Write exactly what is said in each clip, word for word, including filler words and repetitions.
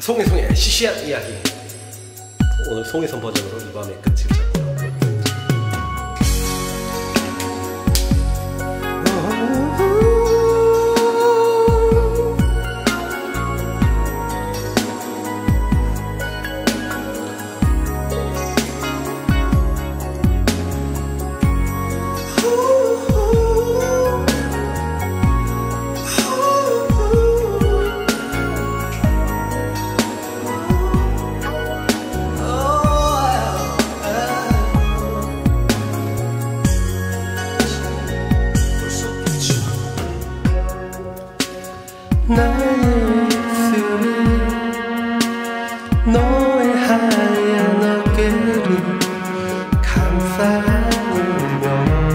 송이송이의 시시한 이야기. 오늘 송이선 버전으로 이 밤의 끝을 잡고요. 나의 입술은 너의 하얀 어깨를 감싸 안으며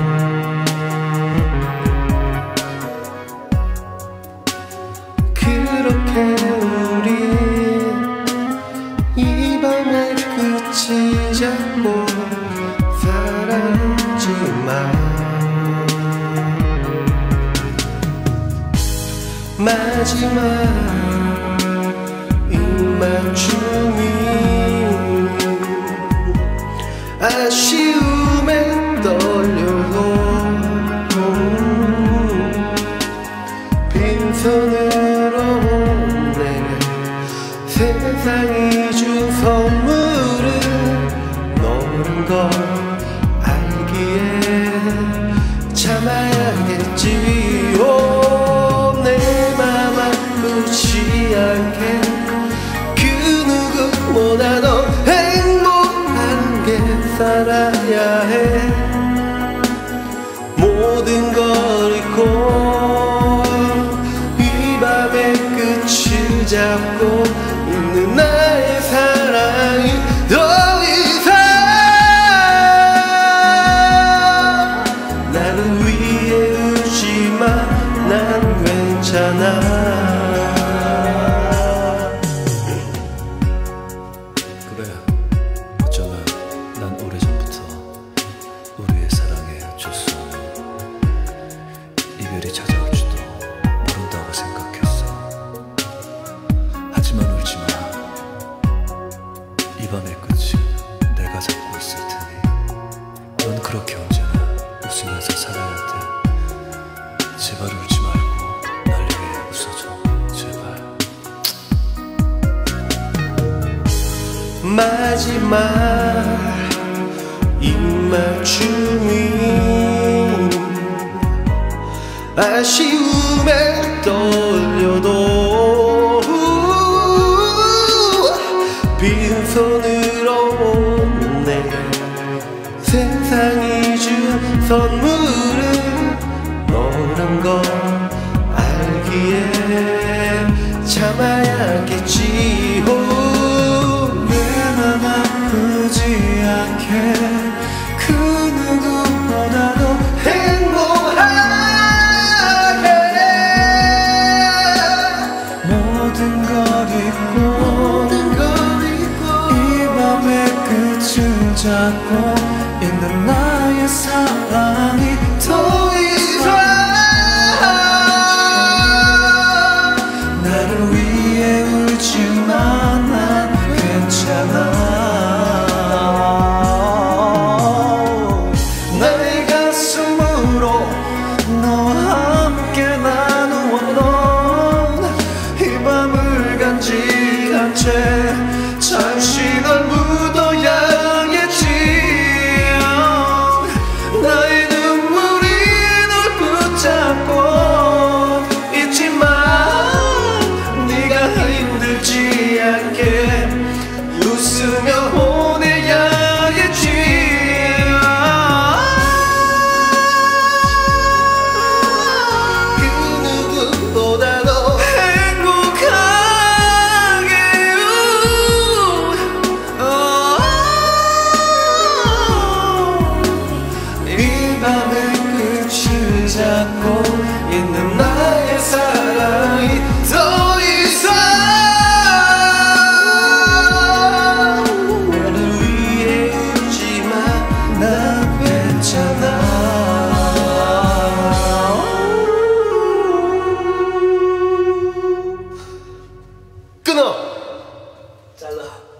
그렇게 우리 이 밤의 끝을 잡고 살았지만 마지막 입맞춤이 아쉬움에 떨려도 빈손으로 내게 세상이 준 선물을 너는 걸 알기에 참아야겠지. 않게 그 누구보다도 행복하게 살아야 해. 모든 걸 잊고 이 밤의 끝을 잡고 있는 나의 사랑이 더 이상 나를 위해 울지마. 난 괜찮아. 이별이 찾아올지도 모른다고 생각했어. 하지만 울지마. 이 밤의 끝을 내가 잡고 있을 테니 넌 그렇게 언제나 웃으면서 살아야 돼. 제발 울지 말고 날 위해 웃어줘. 제발. 마지막 입맞춤이 아쉬움에 떨려도 빈손으로 내게 세상이 준 선물은 너란 걸 알기에 참아야겠지. 내 맘 아프지 않게 그 누구보다도 행복한 잡고 있는 나의 사랑이 더 이상 나를 위해 울지만 난 괜찮아. 나의 가슴으로 너와 함께 나누었던 이 밤을 간직한 채 잠시 널 묻어야 웃으며 보내야겠지. 그 누구보다도 행복하게 잘라.